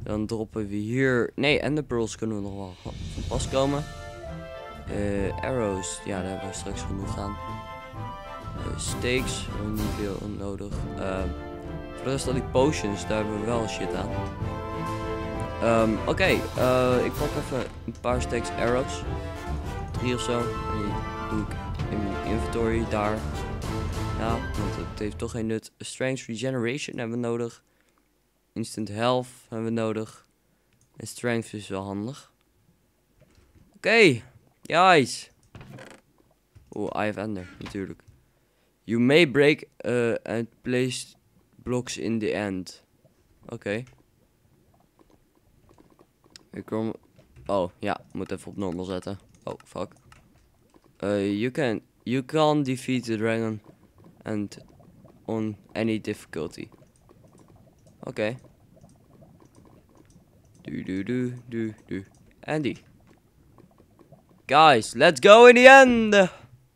Dan droppen we hier... Nee, Ender Pearls kunnen we nog wel van pas komen. Arrows, ja, daar hebben we straks genoeg aan. Steaks, hebben we niet veel nodig. Voor de rest al die potions, daar hebben we wel shit aan. Oké, ik pak even een paar stacks arrows. 3 of zo. En die doe ik in mijn inventory daar. Ja, want het heeft toch geen nut. Strength regeneration hebben we nodig. Instant health hebben we nodig. En strength is wel handig. Oké, guys. Oeh, I have ender, natuurlijk. You may break and place blocks in the end. Oké. Ik kom... Oh, ja, moet even op normal zetten. Oh, fuck. You can defeat the dragon and on any difficulty. Oké. Do. Andy. Guys, let's go in the end.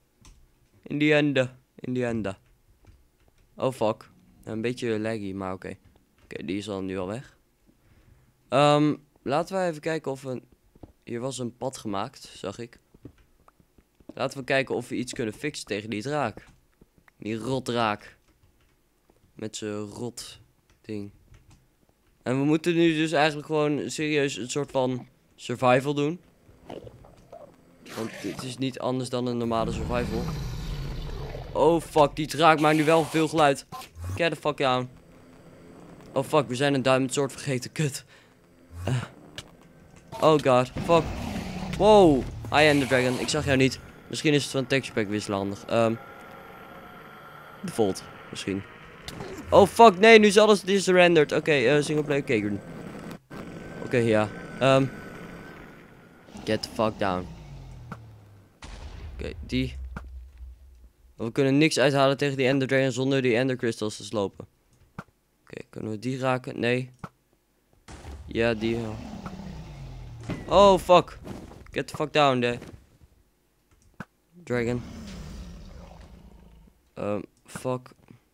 In the end. Oh fuck. Een beetje laggy, maar oké. Oké, die is al nu al weg. Laten we even kijken of we... Hier was een pad gemaakt, zag ik. Laten we kijken of we iets kunnen fixen tegen die draak. Die rotdraak. Met zijn rot ding. En we moeten nu dus eigenlijk gewoon serieus een soort van survival doen. Want dit is niet anders dan een normale survival. Oh fuck, die draak maakt nu wel veel geluid. Get the fuck down. Oh fuck, we zijn een diamond sword vergeten, kut. Oh god, fuck. Wow, I am the dragon, ik zag jou niet. Misschien is het van texture pack wisselen handig. Default, misschien. Oh fuck, nee, nu is alles disrendered. Oké, single player Kagan. Oké, ja. Get the fuck down. Oké, die. We kunnen niks uithalen tegen die Ender Dragon zonder die Ender Crystals te slopen. Oké, kunnen we die raken? Nee. Ja, die. Oh fuck. Get the fuck down, there. Dragon. Fuck.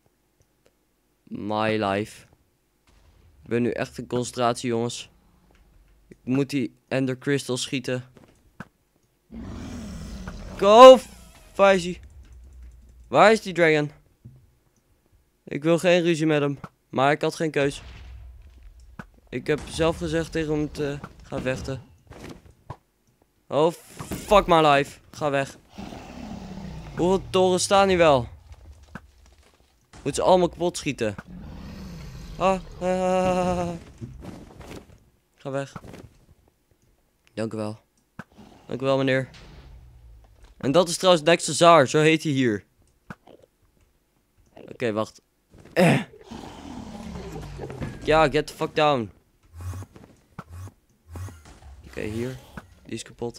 My life. Ik ben nu echt in concentratie, jongens. Ik moet die Ender Crystal schieten. Go, Faisy. Waar is die dragon? Ik wil geen ruzie met hem. Maar ik had geen keus. Ik heb zelf gezegd tegen hem te gaan vechten. Oh, fuck my life. Ga weg. Hoeveel toren staan hier wel? Moet ze allemaal kapot schieten. Ga weg. Dank u wel. Dank u wel, meneer. En dat is trouwens Dexazar, zo heet hij hier. Oké, wacht. Ja, get the fuck down. Oké, hier. Die is kapot.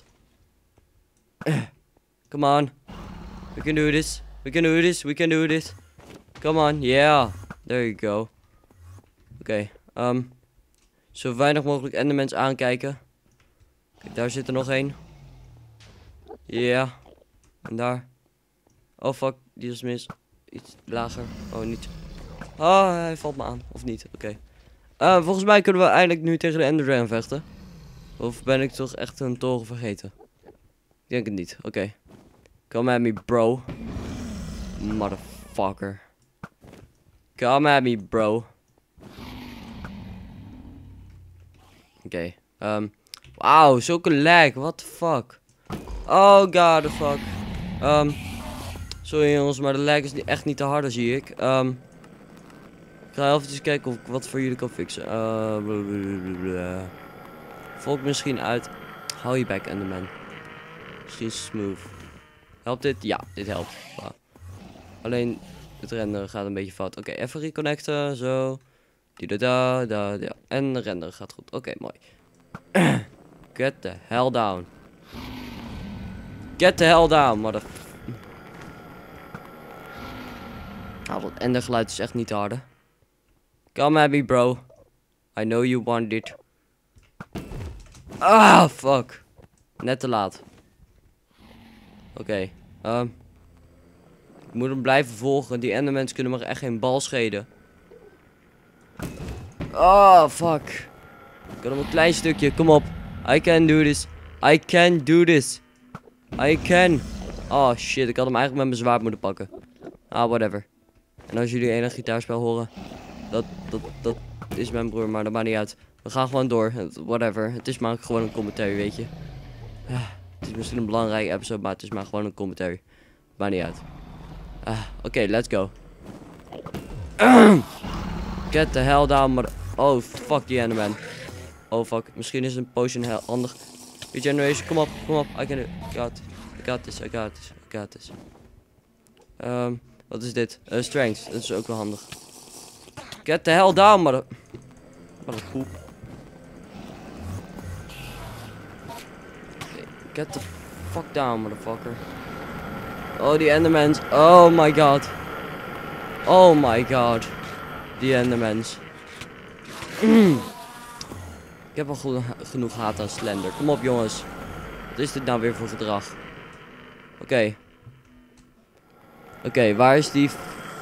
Come on. We can do this. We can do this. We can do this. Come on. Yeah. There you go. Oké. Zo weinig mogelijk endermans aankijken. Kijk, daar zit er nog één. Ja. Yeah. En daar. Oh fuck. Die is mis. Iets lager. Oh, niet. Oh, hij valt me aan. Of niet. Oké. Volgens mij kunnen we eindelijk nu tegen de Ender Dragon vechten. Of ben ik toch echt een toren vergeten? Ik denk het niet. Oké. Come at me, bro. Motherfucker. Come at me, bro. Oké. Wauw, zulke lag. What the fuck? Oh god, the fuck. Sorry jongens, maar de lag is echt niet te harde, zie ik. Ik ga even kijken of ik wat voor jullie kan fixen. Volk misschien uit. Hou je back, Enderman. Misschien smooth. Helpt dit? Ja, dit helpt. Wow. Alleen het renderen gaat een beetje fout. Oké, even reconnecten. Zo. Da. En de renderen gaat goed. Oké, mooi. Get the hell down. Get the hell down, mother. Nou, dat endergeluid is echt niet te harde. Come at me, bro. I know you want it. Ah, fuck. Net te laat. Oké. Ik moet hem blijven volgen. Die endermans kunnen me echt geen bal schelen. Oh, fuck. Ik kan nog een klein stukje. Kom op. I can do this. I can do this. I can. Oh shit, ik had hem eigenlijk met mijn zwaard moeten pakken. Ah, whatever. En als jullie enig gitaarspel horen, dat is mijn broer, maar dat maakt niet uit. We gaan gewoon door. Whatever. Het is maar gewoon een commentary, weet je. Het is misschien een belangrijke episode, maar het is maar gewoon een commentary. Maakt niet uit. Oké, let's go. Get the hell down, maar... Oh, fuck die Enderman. Oh, fuck. Misschien is een potion heel handig. Regeneration, kom op, kom op. I can do it. I got this, I got this, I got this. Wat is dit? Strength, dat is ook wel handig. Get the hell down, maar... Wat een poep. Get the fuck down, motherfucker. Oh, die Endermans. Oh my god. Oh my god. Die Endermans. Ik heb al genoeg haat aan Slender. Kom op, jongens. Wat is dit nou weer voor gedrag? Oké, waar is die...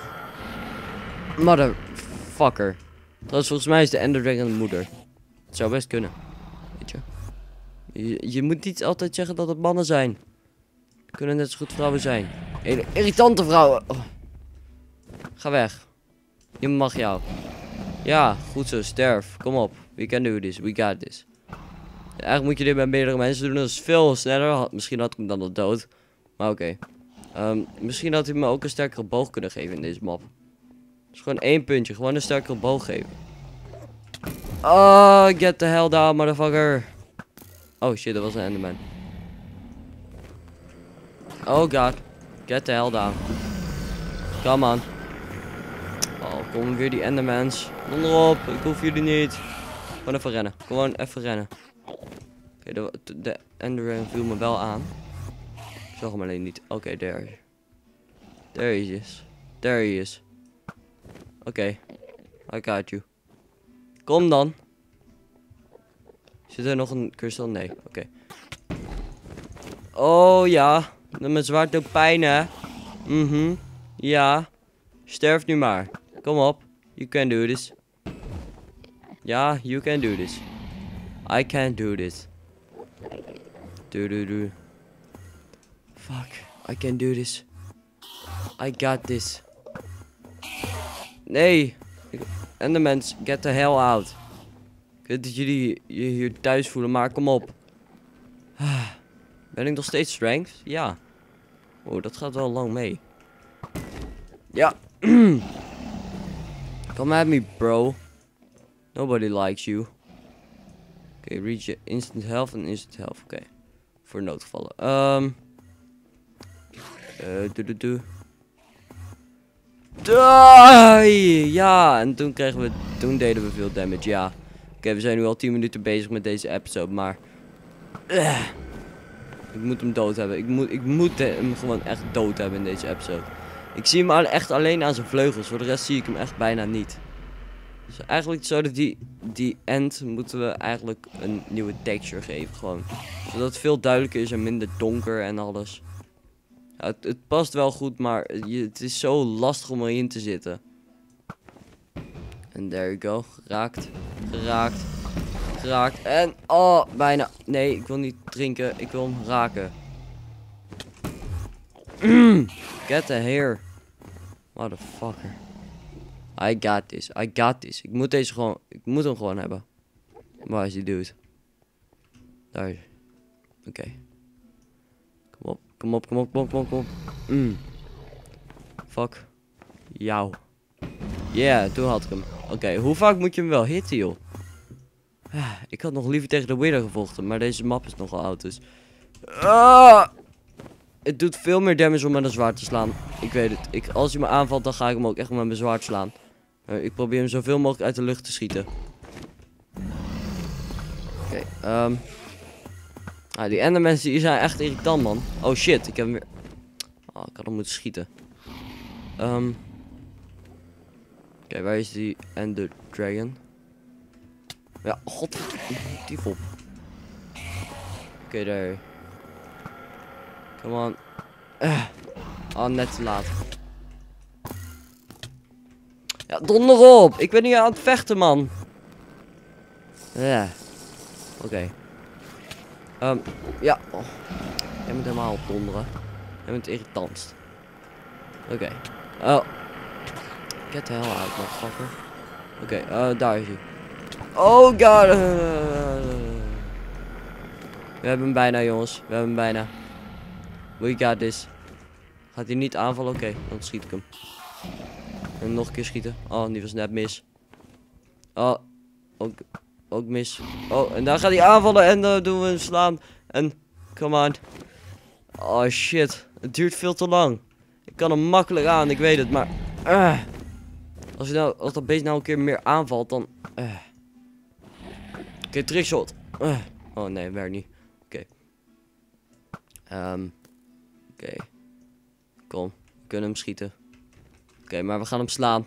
Motherfucker. Trouwens, volgens mij is de Ender Dragon de moeder. Het zou best kunnen. Weet je. Je moet niet altijd zeggen dat het mannen zijn. Het kunnen net zo goed vrouwen zijn. Irritante vrouwen. Oh. Ga weg. Niemand mag jou. Ja, goed zo. Sterf. Kom op. We can do this. We got this. Eigenlijk moet je dit bij meerdere mensen doen. Dat is veel sneller. Misschien had ik hem dan al dood. Maar oké. Misschien had hij me ook een sterkere boog kunnen geven in deze map. Dus gewoon 1 puntje. Gewoon een sterkere boog geven. Oh, get the hell down, motherfucker. Oh shit, dat was een Enderman. Oh god. Get the hell down. Come on. Oh, komen weer die Endermans. Onderop, ik hoef jullie niet. Gewoon even rennen. Gewoon even rennen. Oké, de Enderman viel me wel aan. Ik zag hem alleen niet. Oké, there he is. There he is. Oké. I got you. Kom dan. Zit er nog een kristal? Nee. Oké. Oh ja. Mijn zwaard doet pijn, hè. Ja. Sterf nu maar. Kom op. You can do this. Ja, you can do this. I can do this. Do. Fuck. I can do this. I got this. Nee. Endermans, get the hell out. Ik weet dat jullie je hier thuis voelen, maar kom op. Ben ik nog steeds strength? Ja. Oh, dat gaat wel lang mee. Ja. Come at me, bro. Nobody likes you. Oké, reach je instant health en instant health. Oké. Voor noodgevallen. Ja, en toen deden we veel damage, ja. Oké, we zijn nu al 10 minuten bezig met deze episode, maar... ik moet hem dood hebben. Ik moet hem gewoon echt dood hebben in deze episode. Ik zie hem echt alleen aan zijn vleugels, voor de rest zie ik hem echt bijna niet. Dus eigenlijk zouden die end moeten we eigenlijk een nieuwe texture geven, gewoon. Zodat het veel duidelijker is en minder donker en alles. Ja, het past wel goed, maar het is zo lastig om erin te zitten. En there you go. Geraakt. En, oh, bijna. Nee, ik wil niet drinken. Ik wil hem raken. Get the hair. Motherfucker. I got this. Ik moet hem gewoon hebben. Waar is die dude? Daar. Oké. Kom op. Fuck. Jou. Yeah, toen had ik hem. Oké, hoe vaak moet je hem wel hitten, joh? Ik had nog liever tegen de Wither gevochten, maar deze map is nogal oud, dus... Het doet veel meer damage om met een zwaard te slaan. Ik weet het. Als hij me aanvalt, dan ga ik hem ook echt met mijn zwaard slaan. Ik probeer hem zoveel mogelijk uit de lucht te schieten. Oké, die Endermans die zijn echt irritant, man. Oh shit, ik heb hem weer... Oh, ik had hem moeten schieten. Oké, waar is die Ender Dragon? Ja, god, dief op. Oké, daar. Come on. Oh, net te laat. Ja, donder op. Ik ben hier aan het vechten, man. Ja. Oké. Ja. Oh. Jij moet helemaal opdonderen. Jij bent het irritantst. Oké. Oh. Get the hell out, motherfucker. Oké, daar is hij. Oh god. We hebben hem bijna, jongens. We hebben hem bijna. We got this. Gaat hij niet aanvallen? Oké, dan schiet ik hem. En nog een keer schieten. Oh, die was net mis. Oh, ook mis. Oh, en daar gaat hij aanvallen en dan doen we hem slaan. En, come on. Oh shit, het duurt veel te lang. Ik kan hem makkelijk aan, ik weet het, maar... Als dat beest nou een keer meer aanvalt, dan... Oké, trickshot. Oh nee, werkt niet. Oké. Oké. Kom, we kunnen hem schieten. Oké, maar we gaan hem slaan.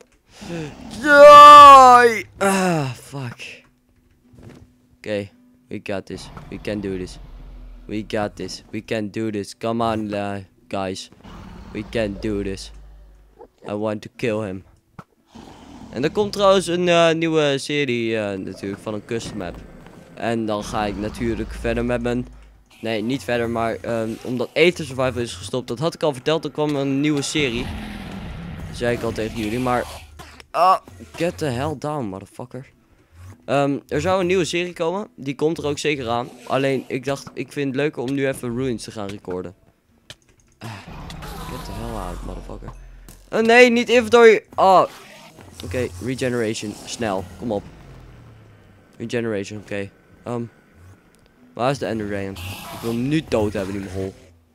Die! Fuck. Oké, we got this. We can do this. We got this. We can do this. Come on, guys. We can do this. I want to kill him. En er komt trouwens een nieuwe serie natuurlijk van een custom map. En dan ga ik natuurlijk verder met mijn... Nee, niet verder, maar omdat Aether Survival is gestopt. Dat had ik al verteld, er kwam een nieuwe serie. Dat zei ik al tegen jullie, maar... Get the hell down, motherfucker. Er zou een nieuwe serie komen. Die komt er ook zeker aan. Alleen, ik dacht, ik vind het leuker om nu even Ruins te gaan recorden. Get the hell out, motherfucker. Nee, niet inventory. Oké, regeneration. Snel, kom op. Regeneration, oké. Waar is de Ender Dragon? Ik wil hem nu dood hebben, die mogol.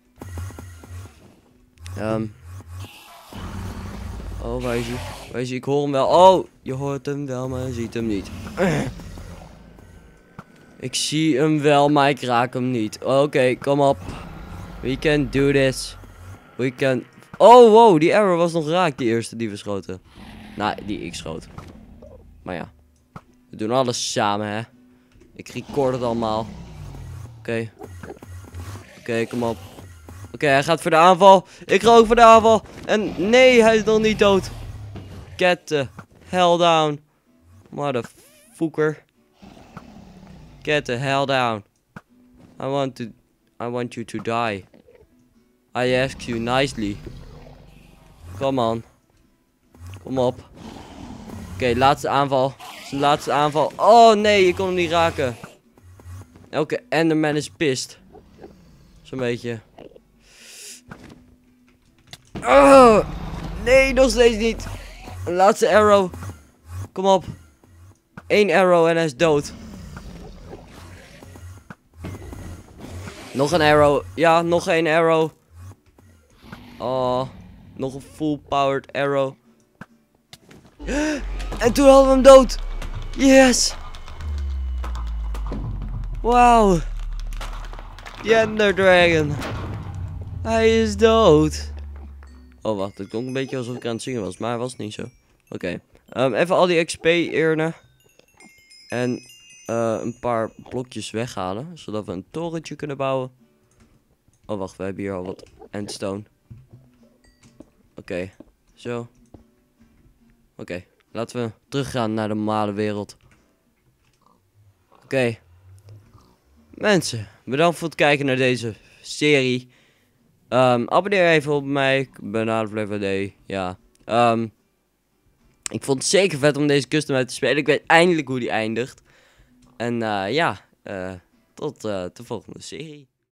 Oh, waar is hij? Waar is hij? Ik hoor hem wel. Oh, je hoort hem wel, maar je ziet hem niet. Ik zie hem wel, maar ik raak hem niet. Oké, kom op. We can do this. We can... Oh, wow, die arrow was nog raak, die eerste die we schoten. Nou, die ik schoot. Maar ja. We doen alles samen, hè. Ik record het allemaal. Oké. Oké, kom op. Oké, hij gaat voor de aanval. Ik ga ook voor de aanval. En nee, hij is nog niet dood. Get the hell down. Motherfucker. Get the hell down. I want you to die. I ask you nicely. Come on. Kom op. Oké, laatste aanval. Zijn laatste aanval. Oh nee, ik kon hem niet raken. Elke Enderman is pissed. Zo'n beetje. Nee, nog steeds niet. Laatste arrow. Kom op. 1 arrow en hij is dood. Nog een arrow. Ja, nog 1 arrow. Oh, nog een full powered arrow. En toen hadden we hem dood. Yes. Wauw. The Ender Dragon. Hij is dood. Oh, wacht. Het klonk een beetje alsof ik aan het zingen was. Maar was het niet zo. Oké. Even al die XP-urnen. En een paar blokjes weghalen. Zodat we een torentje kunnen bouwen. Oh, wacht. We hebben hier al wat endstone. Oké. Zo. Oké. Laten we teruggaan naar de normale wereld. Oké. Mensen, bedankt voor het kijken naar deze serie. Abonneer even op mij. Ik ben aan het DVD. Ja. Ik vond het zeker vet om deze custom uit te spelen. Ik weet eindelijk hoe die eindigt. En ja, tot de volgende serie.